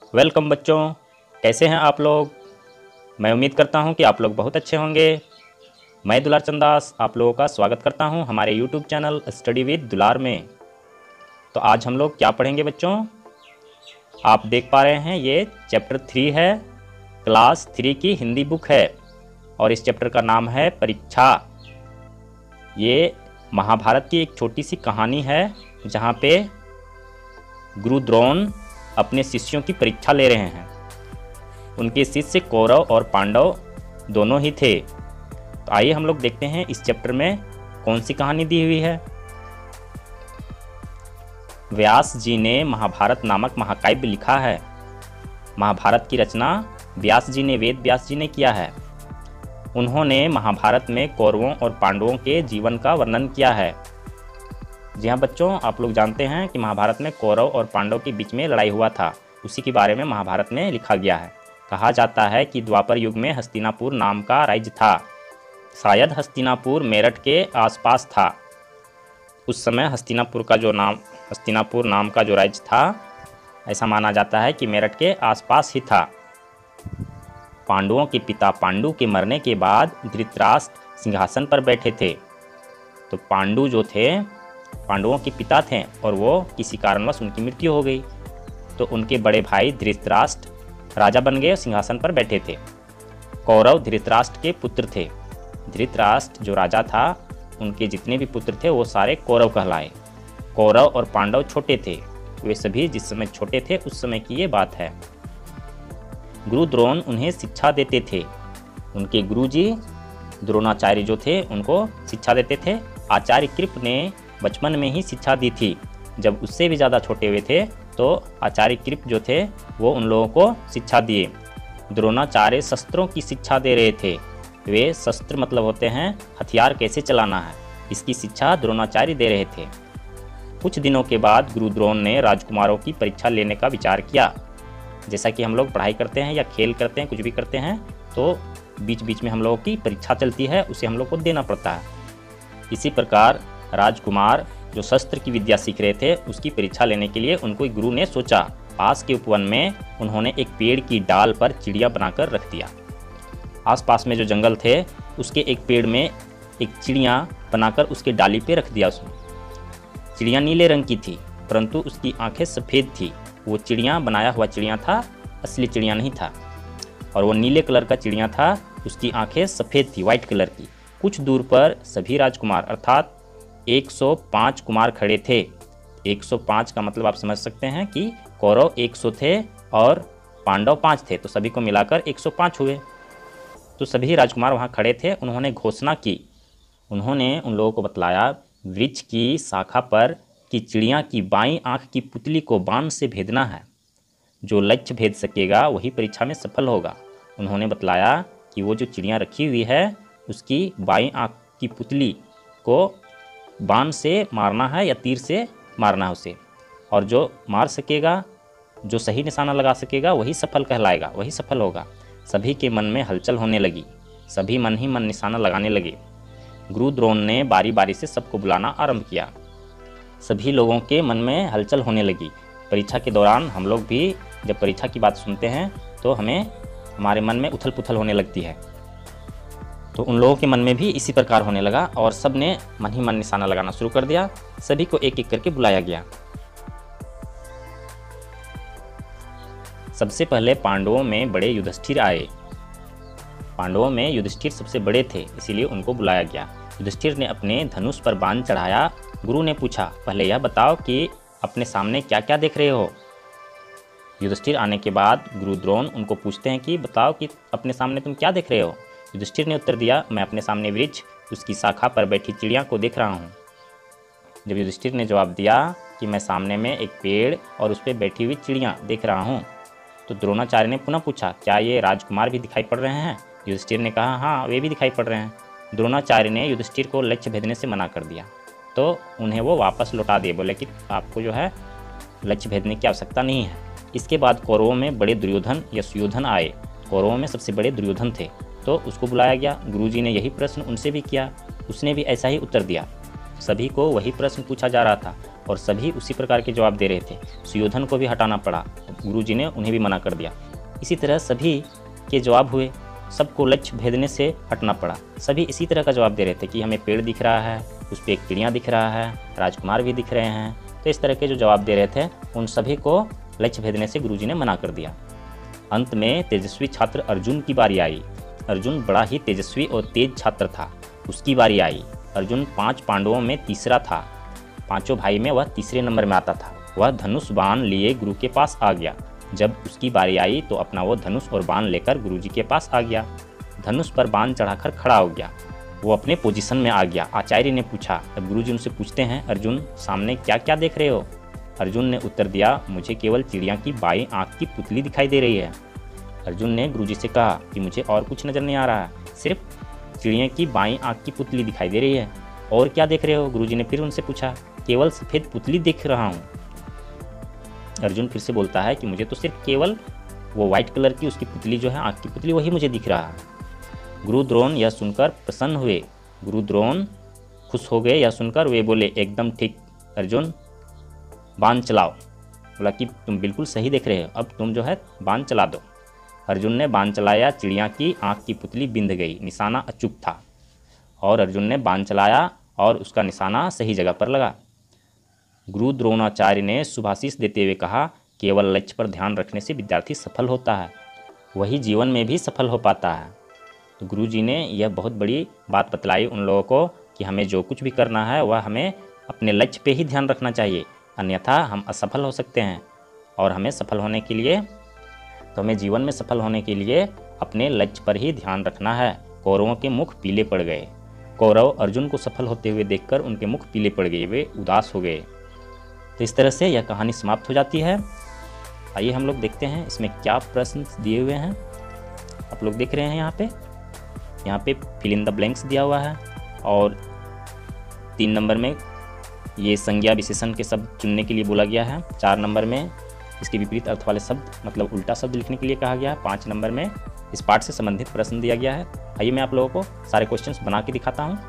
Welcome बच्चों, कैसे हैं आप लोग। मैं उम्मीद करता हूं कि आप लोग बहुत अच्छे होंगे। मैं दुलार चंद दास आप लोगों का स्वागत करता हूं हमारे YouTube चैनल स्टडी विद दुलार में। तो आज हम लोग क्या पढ़ेंगे बच्चों, आप देख पा रहे हैं ये चैप्टर 3 है, क्लास 3 की हिंदी बुक है और इस चैप्टर का नाम है परीक्षा। ये महाभारत की एक छोटी सी कहानी है जहाँ पे गुरु द्रोण अपने शिष्यों की परीक्षा ले रहे हैं। उनके शिष्य कौरव और पांडव दोनों ही थे। तो आइए हम लोग देखते हैं इस चैप्टर में कौन सी कहानी दी हुई है। व्यास जी ने महाभारत नामक महाकाव्य लिखा है। महाभारत की रचना व्यास जी ने, वेद व्यास जी ने किया है। उन्होंने महाभारत में कौरवों और पांडवों के जीवन का वर्णन किया है। जी हाँ बच्चों, आप लोग जानते हैं कि महाभारत में कौरव और पांडव के बीच में लड़ाई हुआ था, उसी के बारे में महाभारत में लिखा गया है। कहा जाता है कि द्वापर युग में हस्तिनापुर नाम का राज्य था। शायद हस्तिनापुर मेरठ के आसपास था। उस समय हस्तिनापुर नाम का जो राज्य था, ऐसा माना जाता है कि मेरठ के आसपास ही था। पांडवों के पिता पांडु के मरने के बाद धृतराष्ट्र सिंहासन पर बैठे थे। तो पांडु जो थे पांडवों के पिता थे और वो किसी कारणवश उनकी मृत्यु हो गई। तो उनके बड़े भाई धृतराष्ट्र राजा बन गए, सिंहासन पर बैठे थे। कौरव धृतराष्ट्र के पुत्र थे। धृतराष्ट्र जो राजा था, उनके जितने भी पुत्र थे वो सारे कौरव कहलाए। कौरव और पांडव छोटे थे, वे सभी जिस समय छोटे थे उस समय की ये बात है। गुरु द्रोण उन्हें शिक्षा देते थे। उनके गुरुजी द्रोणाचार्य जो थे उनको शिक्षा देते थे। आचार्य कृप ने बचपन में ही शिक्षा दी थी। जब उससे भी ज़्यादा छोटे हुए थे तो आचार्य कृप जो थे वो उन लोगों को शिक्षा दिए। द्रोणाचार्य शस्त्रों की शिक्षा दे रहे थे। वे शस्त्र मतलब होते हैं हथियार कैसे चलाना है, इसकी शिक्षा द्रोणाचार्य दे रहे थे। कुछ दिनों के बाद गुरु द्रोण ने राजकुमारों की परीक्षा लेने का विचार किया। जैसा कि हम लोग पढ़ाई करते हैं या खेल करते हैं, कुछ भी करते हैं, तो बीच बीच में हम लोगों की परीक्षा चलती है, उसे हम लोग को देना पड़ता है। इसी प्रकार राजकुमार जो शस्त्र की विद्या सीख रहे थे उसकी परीक्षा लेने के लिए उनको एक गुरु ने सोचा। पास के उपवन में उन्होंने एक पेड़ की डाल पर चिड़िया बनाकर रख दिया। आसपास में जो जंगल थे उसके एक पेड़ में एक चिड़िया बनाकर उसके डाली पे रख दिया। उसमें चिड़िया नीले रंग की थी परंतु उसकी आंखें सफ़ेद थी। वो चिड़िया बनाया हुआ चिड़िया था, असली चिड़िया नहीं था। और वो नीले कलर का चिड़िया था, उसकी आंखें सफ़ेद थी, वाइट कलर की। कुछ दूर पर सभी राजकुमार अर्थात 105 कुमार खड़े थे। 105 का मतलब आप समझ सकते हैं कि कौरव 100 थे और पांडव 5 थे, तो सभी को मिलाकर 105 हुए। तो सभी राजकुमार वहाँ खड़े थे। उन्होंने घोषणा की। उन्होंने उन लोगों को बतलाया वृक्ष की शाखा पर कि चिड़िया की बाईं आँख की पुतली को बाण से भेदना है। जो लक्ष्य भेद सकेगा वही परीक्षा में सफल होगा। उन्होंने बतलाया कि वो जो चिड़िया रखी हुई है उसकी बाईं आँख की पुतली को बाण से मारना है या तीर से मारना है उसे, और जो मार सकेगा, जो सही निशाना लगा सकेगा वही सफल कहलाएगा, वही सफल होगा। सभी के मन में हलचल होने लगी। सभी मन ही मन निशाना लगाने लगे। गुरु द्रोण ने बारी बारी से सबको बुलाना आरंभ किया। सभी लोगों के मन में हलचल होने लगी। परीक्षा के दौरान हम लोग भी जब परीक्षा की बात सुनते हैं तो हमारे मन में उथल पुथल होने लगती है। तो उन लोगों के मन में भी इसी प्रकार होने लगा और सब ने मन ही मन निशाना लगाना शुरू कर दिया। सभी को एक एक करके बुलाया गया। सबसे पहले पांडवों में बड़े युधिष्ठिर आए। पांडवों में युधिष्ठिर सबसे बड़े थे, इसीलिए उनको बुलाया गया। युधिष्ठिर ने अपने धनुष पर बाण चढ़ाया। गुरु ने पूछा, पहले यह बताओ कि अपने सामने क्या क्या देख रहे हो। युधिष्ठिर आने के बाद गुरु द्रोण उनको पूछते हैं कि बताओ कि अपने सामने तुम क्या देख रहे हो। युधिष्ठिर ने उत्तर दिया, मैं अपने सामने वृक्ष, उसकी शाखा पर बैठी चिड़िया को देख रहा हूँ। जब युधिष्ठिर ने जवाब दिया कि मैं सामने में एक पेड़ और उस पर बैठी हुई चिड़िया देख रहा हूँ, तो द्रोणाचार्य ने पुनः पूछा, क्या ये राजकुमार भी दिखाई पड़ रहे हैं। युधिष्ठिर ने कहा, हाँ वे भी दिखाई पड़ रहे हैं। द्रोणाचार्य ने युधिष्ठिर को लक्ष्य भेदने से मना कर दिया, तो उन्हें वो वापस लौटा दिए। बोले कि आपको जो है लक्ष्य भेदने की आवश्यकता नहीं है। इसके बाद कौरवों में बड़े दुर्योधन या सुयोधन आए। कौरवों में सबसे बड़े दुर्योधन थे, तो उसको बुलाया गया। गुरुजी ने यही प्रश्न उनसे भी किया, उसने भी ऐसा ही उत्तर दिया। सभी को वही प्रश्न पूछा जा रहा था और सभी उसी प्रकार के जवाब दे रहे थे। सुयोधन को भी हटाना पड़ा, गुरुजी ने उन्हें भी मना कर दिया। इसी तरह सभी के जवाब हुए, सबको लक्ष्य भेदने से हटना पड़ा। सभी इसी तरह का जवाब दे रहे थे कि हमें पेड़ दिख रहा है, उस पर एक चिड़िया दिख रहा है, राजकुमार भी दिख रहे हैं। तो इस तरह के जो जवाब दे रहे थे उन सभी को लक्ष्य भेदने से गुरुजी ने मना कर दिया। अंत में तेजस्वी छात्र अर्जुन की बारी आई। अर्जुन बड़ा ही तेजस्वी और तेज छात्र था, उसकी बारी आई। अर्जुन 5 पांडवों में तीसरा था, 5 भाई में वह तीसरे नंबर में आता था। वह धनुष बाण लिए गुरु के पास आ गया। जब उसकी बारी आई तो अपना वो धनुष और बाण लेकर गुरुजी के पास आ गया। धनुष पर बाण चढ़ाकर खड़ा हो गया, वो अपने पोजीशन में आ गया। आचार्य ने पूछा, तब गुरुजी उनसे पूछते हैं, अर्जुन सामने क्या क्या देख रहे हो? अर्जुन ने उत्तर दिया, मुझे केवल चिड़िया की बाईं आँख की पुतली दिखाई दे रही है। अर्जुन ने गुरुजी से कहा कि मुझे और कुछ नज़र नहीं आ रहा है, सिर्फ चिड़िया की बाईं आँख की पुतली दिखाई दे रही है। और क्या देख रहे हो? गुरुजी ने फिर उनसे पूछा। केवल सफ़ेद पुतली देख रहा हूँ। अर्जुन फिर से बोलता है कि मुझे तो सिर्फ केवल वो वाइट कलर की उसकी पुतली जो है, आँख की पुतली, वही मुझे दिख रहा है। गुरु द्रोण यह सुनकर प्रसन्न हुए। गुरु द्रोण खुश हो गए यह सुनकर। वे बोले, एकदम ठीक अर्जुन, बाण चलाओ। बोला कि तुम बिल्कुल सही देख रहे हो, अब तुम जो है बाण चला दो। अर्जुन ने बाण चलाया, चिड़िया की आँख की पुतली बिंध गई, निशाना अचूक था। और अर्जुन ने बाण चलाया और उसका निशाना सही जगह पर लगा। गुरु द्रोणाचार्य ने शुभाशीष देते हुए कहा, केवल लक्ष्य पर ध्यान रखने से विद्यार्थी सफल होता है, वही जीवन में भी सफल हो पाता है। तो गुरुजी ने यह बहुत बड़ी बात बतलाई उन लोगों को कि हमें जो कुछ भी करना है वह हमें अपने लक्ष्य पे ही ध्यान रखना चाहिए, अन्यथा हम असफल हो सकते हैं। और हमें सफल होने के लिए, तो हमें जीवन में सफल होने के लिए अपने लक्ष्य पर ही ध्यान रखना है। कौरवों के मुख पीले पड़ गए। कौरव अर्जुन को सफल होते हुए देखकर उनके मुख पीले पड़ गए, वे उदास हो गए। तो इस तरह से यह कहानी समाप्त हो जाती है। आइए हम लोग देखते हैं इसमें क्या प्रश्न दिए हुए हैं। आप लोग देख रहे हैं यहाँ पे फिल इन द ब्लैंक्स दिया हुआ है और 3 नंबर में ये संज्ञा विशेषण के शब्द चुनने के लिए बोला गया है। 4 नंबर में इसके विपरीत अर्थ वाले शब्द मतलब उल्टा शब्द लिखने के लिए कहा गया है। 5 नंबर में इस पाठ से संबंधित प्रश्न दिया गया है। आइए मैं आप लोगों को सारे क्वेश्चंस बना के दिखाता हूँ।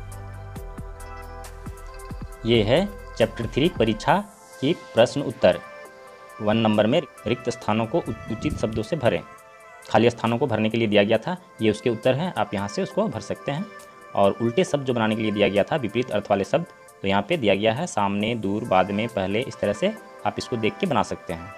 ये है चैप्टर 3 परीक्षा की प्रश्न उत्तर। 1 नंबर में रिक्त स्थानों को उचित शब्दों से भरें। खाली स्थानों को भरने के लिए दिया गया था, ये उसके उत्तर हैं, आप यहाँ से उसको भर सकते हैं। और उल्टे शब्द जो बनाने के लिए दिया गया था, विपरीत अर्थ वाले शब्द, तो यहाँ पे दिया गया है सामने, दूर, बाद में, पहले, इस तरह से आप इसको देख के बना सकते हैं।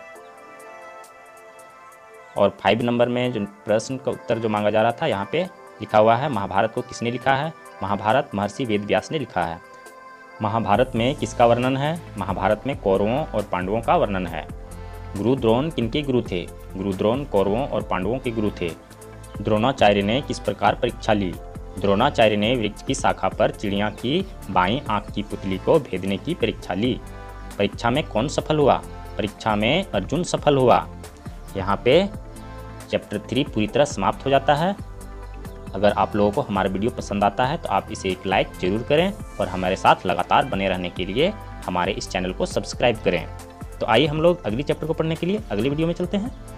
और 5 नंबर में जो प्रश्न का उत्तर जो मांगा जा रहा था, यहाँ पे लिखा हुआ है महाभारत को किसने लिखा है? महाभारत महर्षि वेद व्यास ने लिखा है। महाभारत में किसका वर्णन है? महाभारत में कौरवों और पांडवों का वर्णन है। गुरु द्रोण किनके गुरु थे? गुरु द्रोण कौरवों और पांडवों के गुरु थे। द्रोणाचार्य ने किस प्रकार परीक्षा ली? द्रोणाचार्य ने वृक्ष की शाखा पर चिड़िया की बाईं आंख की पुतली को भेदने की परीक्षा ली। परीक्षा में कौन सफल हुआ? परीक्षा में अर्जुन सफल हुआ। यहाँ पे चैप्टर 3 पूरी तरह समाप्त हो जाता है। अगर आप लोगों को हमारा वीडियो पसंद आता है तो आप इसे एक लाइक जरूर करें और हमारे साथ लगातार बने रहने के लिए हमारे इस चैनल को सब्सक्राइब करें। तो आइए हम लोग अगली चैप्टर को पढ़ने के लिए अगली वीडियो में चलते हैं।